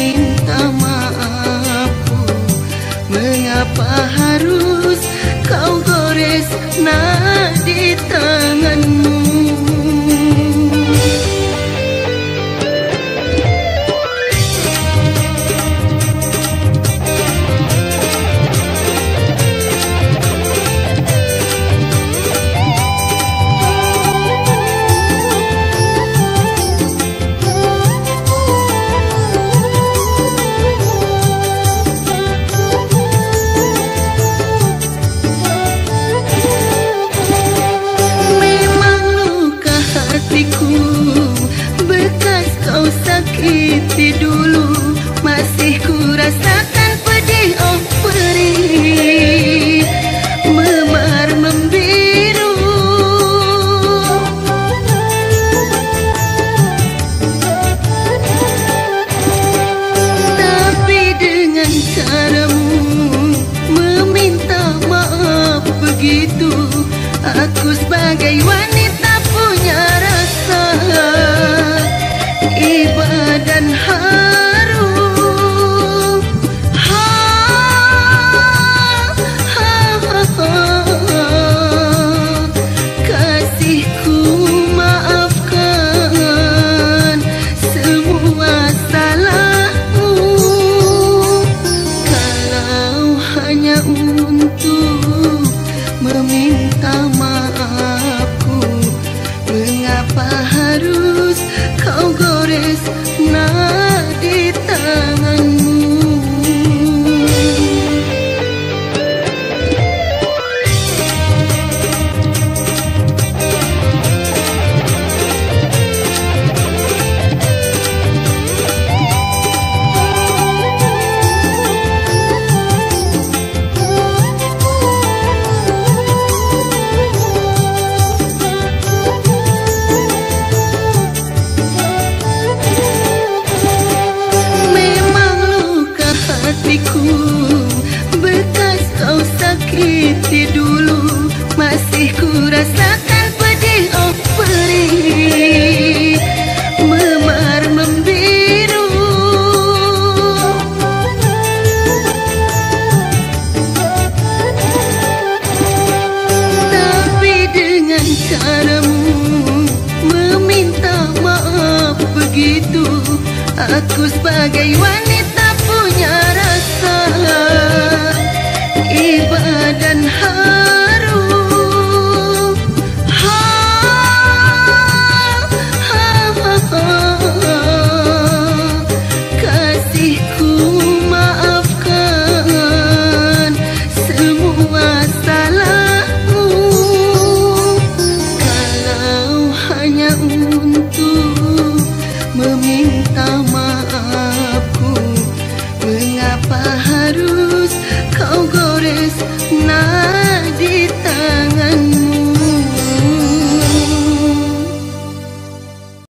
meminta maafku. Mengapa harus kau gores nadi tanganmu? Bekas kau sakiti dulu, masih ku rasakan pedih oh perih, memar membiru. Tapi dengan caramu meminta maaf begitu, aku sebagai wanita punya rasa iba dan haru. Kasihku, maafkan semua salahmu. Kalau hanya untuk meminta maafku, mengapa harus kau gores nadi tanganmu? Bekas kau sakiti dulu, masih ku rasakan pedih oh perih, memar membiru. Tapi dengan caramu meminta maaf begitu, aku sebagai wanita punya rasa iba dan haru. Kasihku,